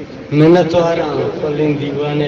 منت وارا کلین دیوانے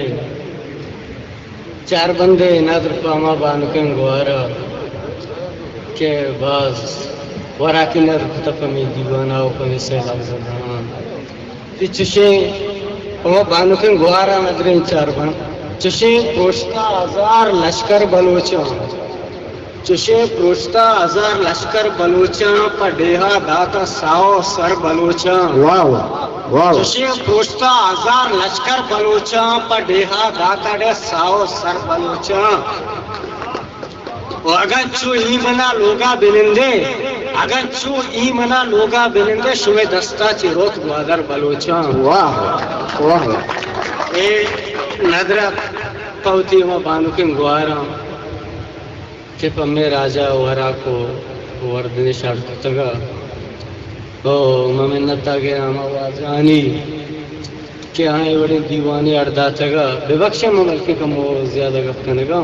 چار بندے نادر پاما بانکن گوارا کہ باز ورا کی نر تپمی دیوانا و پمی سیلاب زدان تی چشیں پاما بانکن گوارا ندرین چار بند چشیں پروشتا ہزار لشکر بلوچان چشیں پروشتا ہزار لشکر بلوچان پر ڈیہا داتا ساو سر بلوچان چشیں پروشتا ہزار لشکر بلوچان پر ڈیہا داتا ڈے ساو سر بلوچان اگر چو ای منا لوگا بلندے اگر چو ای منا لوگا بلندے شوے دستا چی روت گوادر بلوچان واہ واہ اے ندرہ پوتی ہوا بانوکن گوارا کہ پمی راجہ ورا کو وردن شارت تگا او ممنتا گیا ہم آوازانی کہ آئے وڑی دیوانی اردہ تگا بے بخشہ مملکی کم وہ زیادہ گفتنے گا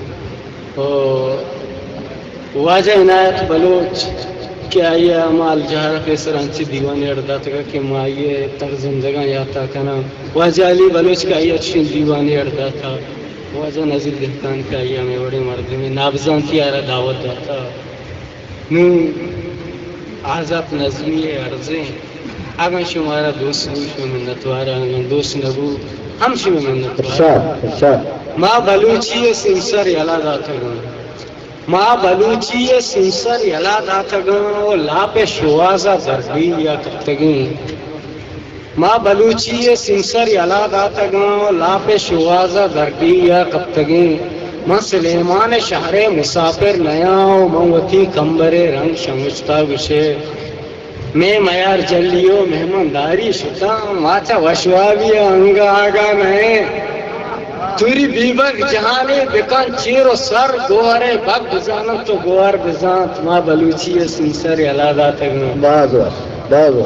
واجہ عنایت بلوچ کہ آئیے عمال جہرہ فیسر انچی دیوانی اردہ تگا کہ مائیے تغزم جگہ یاتا کنا واجہ علی بلوچ کا آئیے اچھین دیوانی اردہ تھا واجہ نظیر دہتان کا آئیے ہمیں بڑے مردے میں نابزان تھی آرہ دعوت داتا نو آزاد نظمی عرضیں اگر شمارا دوست نوش میں منتوارا اگر دوست نبو ہم شو میں منتوارا ما بلوچی سنسر یلا داتا گا ما بلوچی سنسر یلا داتا گا و لاپ شوازہ دربی یا کتگیں ما بلوچی سنسر یلا داتا گا و لاپ شوازہ دربی یا کتگیں ما سلیمان شہر مسافر نیا و موتی کمبر رنگ شمشتا گشے میں میار جلیو مہمانداری شتا ماچا وشوابی انگا آگا نئے توری بیبک جہانے بکان چیر و سر گوارے بک بزانت تو گوار بزانت ما بلوچی سنسر یلادا تگنا بازو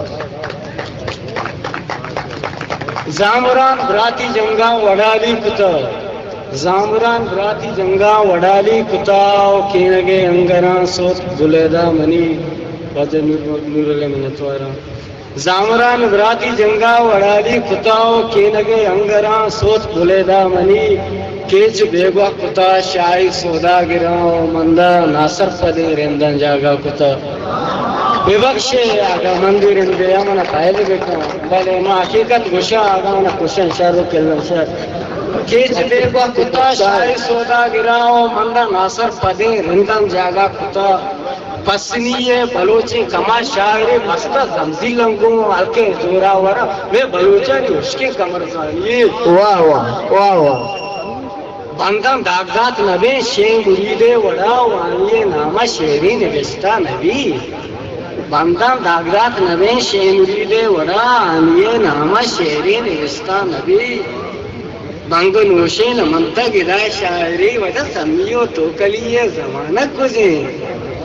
زامران براتی جنگا وڈالی کتا زامران براتی جنگا وڈالی کتا و کینگے انگران سوت گلیدہ منی واجہ نور علیہ منتوارا زامران براتی جنگا وڈالی کتاو کینگے انگران سوت بلیدہ منی کیچ بیگوا کتا شاہی سودا گراؤ مندہ ناصر پدے رندن جاگا کتا بے بخشے آگا مندی رندے امنا قائد بیٹھا بلے ما حقیقت گوشا آگا منا کشن شر کلن شر کیچ بیگوا کتا شاہی سودا گراؤ مندہ ناصر پدے رندن جاگا کتا پسنی بلوچی کما شاعر مستہ زمزی لنگوں ہلکے زورا ورا وہ بلوچانی اشکے کمر زانی واہ واہ واہ واہ بندم داغدات نبی شین مریدے وڑا وانیے نامہ شیری نوشتہ نبی بندم داغدات نبی شین مریدے وڑا وانیے نامہ شیری نوشتہ نبی بنگ نوشین منتہ گدہ شاعری وجہ سمیو تو کلیے زمانہ گزیں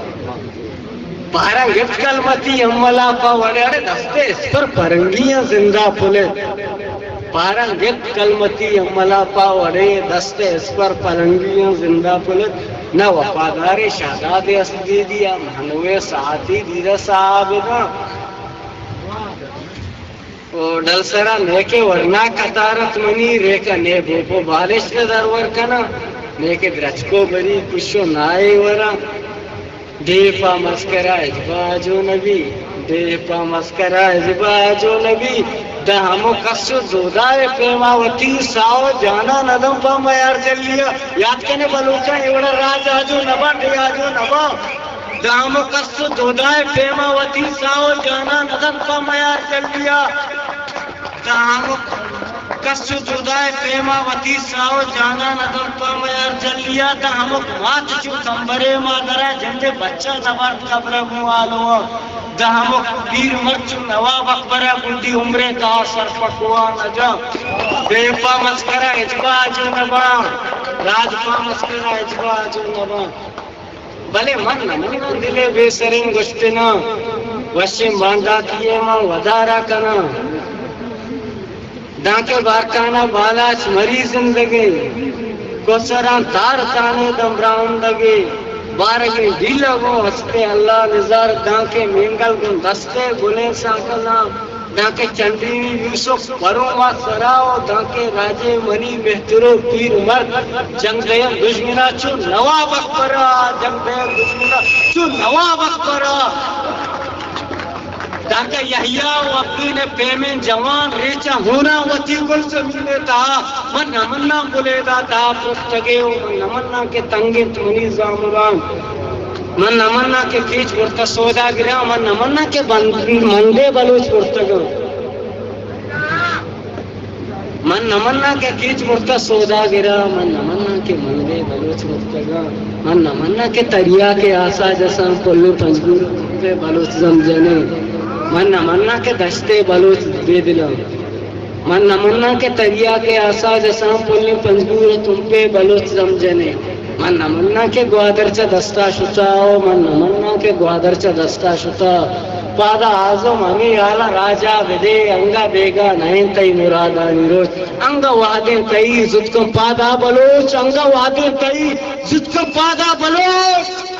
پارا گفت کلمتی املا پا وڑے دستے اس پر پرنگیاں زندہ پھلے پارا گفت کلمتی املا پا وڑے دستے اس پر پرنگیاں زندہ پھلے نہ وفادار شہداد اسدی دیا مہنوے ساعتی دیدہ صحابنا ڈل سرا نیکے ورنا کتارت منی ریکا نے بوپو بالش کا درور کنا نیکے درچکو بری کشو نائے ورا دیپا مسکرہ اجباجو نبی دیپا مسکرہ اجباجو نبی دہمو کسو زودائے پیماوتی ساو جانا ندم پا میار جلیا یاد کنے بلوچا ایوڑا راج آجو نبا ڈی آجو نبا دہمو کسو زودائے پیماوتی ساو جانا ندم پا میار جلیا دہمو کسو جدائے پیماوتی ساو جانا ندم پا میار جلیا دہمو مات جو کمبرے مادرہ جندے بچہ زبار قبر موالو دہمو پیر مرچو نواب اکبرہ گلدی عمرے کا سر پکوا نجا دیپا مسکرہ اجبا جو نبا راج پا مسکرہ اجبا جو نبا بلے من نمین دلے بے سرین گشتنا وشم باندھا کیے ماں ودارا کنا ڈانکے بارکانا بالاچ مری زندگی کوسران تار تانے دمران لگے بارگی ڈیلہ گو ہستے اللہ نظار ڈانکے مینگل گن دستے گلے ساکنا داکے چندرینی یوسف بروما سراو داکے راجے منی بہترو پیر مرد جنگ دیا دشمنا چو نواب اکبرا جنگ دیا دشمنا چو نواب اکبرا داکے یحییٰ و عبدین پیمین جوان ریچا ہونا وطی گل سمینے تا من نمنا بلے دا پرستگے من نمنا کے تنگیت منی زامران من نمنا کے پیچ برتا سودا گرا من نمنا کے مندے بلوچ برتا گا من نمنا کے پیچ برتا سودا گرا من نمنا کے مندے بلوچ برتا گا من نمنا کے تریا کے آسا جسان پلو پنجگور پہ بلوچ زمجنے من نمنا کے دشتے بلوچ دے دلا من نمنا کے تریا کے آسا جسان پلو پنجگور تم پہ بلوچ زمجنے من نمنا کے گوادر چا دستا شتاو من نمنا کے گوادر چا دستا شتا پادا آزم ہمیں آلا راجا بدے انگا بیگا نائن تئی مرادا نیروچ انگا وادن تئی زدکم پادا بلوچ انگا وادن تئی زدکم پادا بلوچ